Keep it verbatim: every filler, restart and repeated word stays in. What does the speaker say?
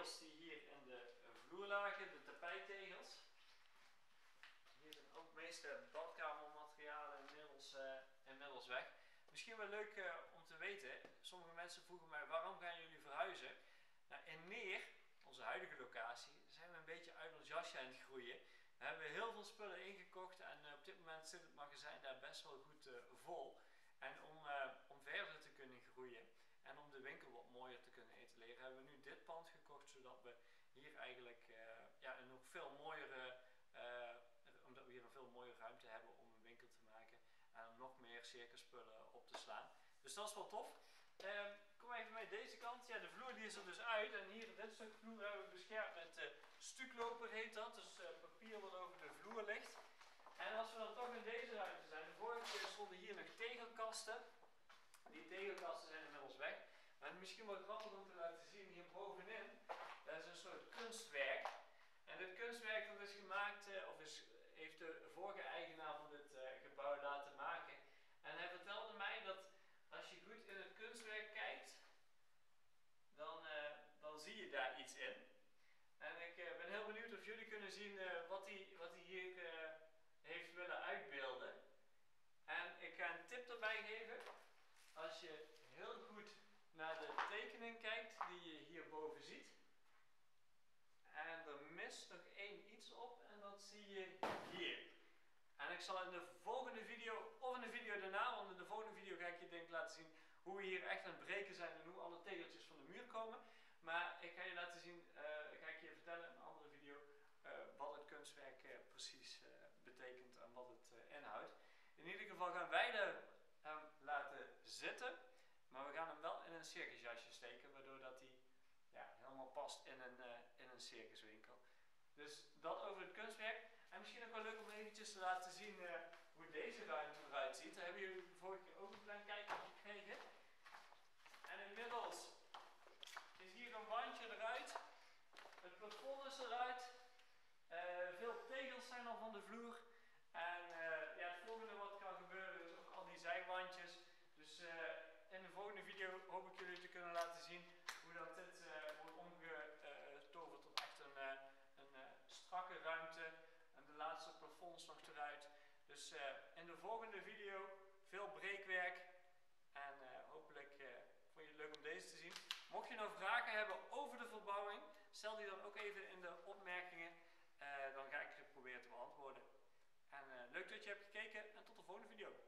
tegels die hier in de vloer lagen, de tapijttegels. Hier zijn ook de meeste badkamermaterialen inmiddels, uh, inmiddels weg. Misschien wel leuk uh, om te weten, sommige mensen vroegen mij waarom gaan jullie verhuizen? Nou, in Neer, onze huidige locatie, zijn we een beetje uit ons jasje aan het groeien. We hebben heel veel spullen ingekocht en uh, op dit moment zit het magazijn daar best wel goed uh, vol. En om, uh, om verder te kunnen groeien en om de winkel wat mooier te kunnen etaleren, hebben we nu dit pand gekocht, zodat we hier eigenlijk uh, ja, een nog veel mooiere, uh, omdat we hier een veel mooiere ruimte hebben om een winkel te maken en om nog meer circuspullen op te slaan. Dus dat is wel tof. Uh, kom even mee deze kant. Ja, de vloer die is er dus uit en hier dit stuk vloer hebben we beschermd met uh, stukloper heet dat, dus uh, papier wat over de vloer ligt. En als we dan toch in deze ruimte zijn, de vorige keer stonden hier nog tegelkasten. Die tegelkasten zijn inmiddels weg. Maar misschien wel grappig om te laten zien, hier bovenin, dat is een soort kunstwerk. En dit kunstwerk dat is gemaakt, uh, of is, heeft de vorige eigenaar van dit uh, gebouw laten maken. En hij vertelde mij dat als je goed in het kunstwerk kijkt, dan, uh, dan zie je daar iets in. En ik uh, ben heel benieuwd of jullie kunnen zien uh, wat hij wat hij hier uh, heeft willen uitbeelden. En ik ga een tip erbij geven. Als je heel goed naar de tekening kijkt die je hierboven ziet. En er mist nog één iets op en dat zie je hier. En ik zal in de volgende video, of in de video daarna, want in de volgende video ga ik je denk ik laten zien hoe we hier echt aan het breken zijn en hoe alle tegeltjes van de muur komen. Maar ik ga je laten zien, uh, ga ik je vertellen in een andere video, uh, wat het kunstwerk uh, precies uh, betekent en wat het uh, inhoudt. In ieder geval gaan wij de, hem laten zitten, maar we gaan hem wel in een circusjasje steken, waardoor dat hij ja, helemaal past in een, uh, in een circuswinkel. Dus dat over het kunstwerk. En misschien ook wel leuk om eventjes te laten zien uh, hoe deze ruimte eruit ziet. Daar hebben jullie de vorige keer ook een klein kijkje gekregen. En inmiddels is hier een wandje eruit. Het plafond is eruit. Uh, veel tegels zijn al van de vloer. En uh, ja, het volgende wat kan gebeuren is ook al die zijwandjes. Dus uh, in de volgende video hoop ik jullie te kunnen laten zien hoe dat dit uh, wordt omgetoverd tot echt een, uh, een uh, strakke ruimte. En de laatste plafonds nog eruit. Dus uh, in de volgende video veel breekwerk. En uh, hopelijk uh, vond je het leuk om deze te zien. Mocht je nou vragen hebben over de verbouwing, stel die dan ook even in de opmerkingen. Uh, dan ga ik het proberen te beantwoorden. En uh, leuk dat je hebt gekeken en tot de volgende video.